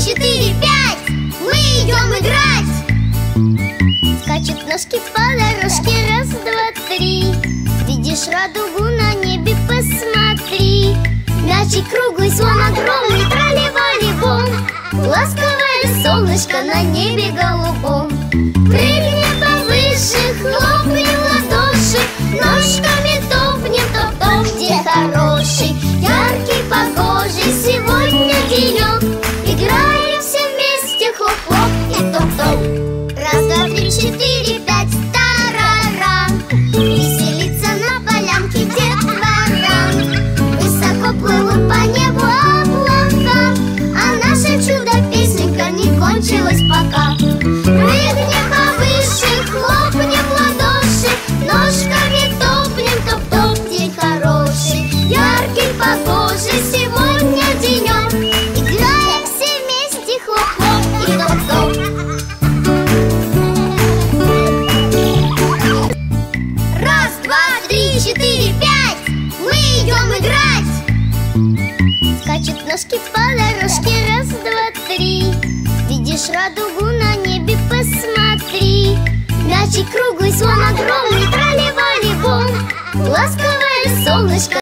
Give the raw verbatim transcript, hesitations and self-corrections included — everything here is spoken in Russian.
четыре, пять. Мы идем играть. Скачут ножки по дорожке, раз, два, три. Видишь радугу на небе, посмотри. Мячик круглый, слон огромный, трали-вали-бом. Ласковое солнышко на небе голубом. Прыгни повыше, хлопни в ладоши, ножками топнем, топ-топ, день хороший. Яркий, погожий сегодня денек. Играем все вместе, хлоп-хлоп и топ-топ. Раз, два, три, четыре, пять, тарарам. Веселится на полянке детвора. Высоко плывут по небу облака, а наша чудо-песенка не кончилась пока. Прыгнем повыше, хлопнем в ладоши, ножками топнем, топ-топ, день хороший. Яркий, погожий сегодня денек. Играем все вместе, хлоп-хлоп и топ-топ. Раз, два, три, четыре, пять. Мы идем играть. Скачут ножки по дорожке, раз, два, три. Видишь радугу на небе, посмотри. Мячик круглый, слон огромный, трали-вали-бом. Ласковое солнышко